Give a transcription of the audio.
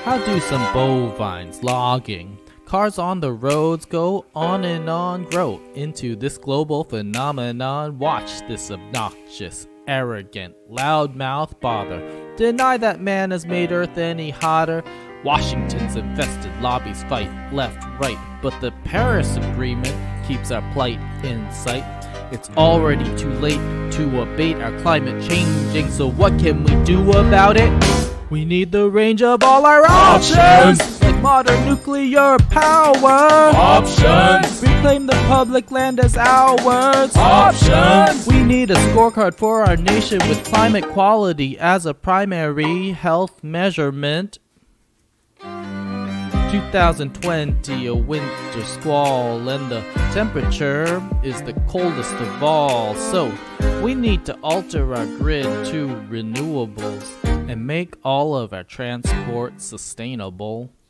How do some bovines logging? Cars on the roads go on and on, grow into this global phenomenon. Watch this obnoxious, arrogant, loudmouth bother. Deny that man has made Earth any hotter. Washington's infested, lobbies fight left, right, but the Paris Agreement keeps our plight in sight. It's already too late to abate our climate changing, so what can we do about it? We need the range of all our options, like modern nuclear power. Options. Reclaim the public land as ours. Options. We need a scorecard for our nation with climate quality as a primary health measurement. 2020, a winter squall, and the temperature is the coldest of all. So we need to alter our grid to renewables and make all of our transport sustainable.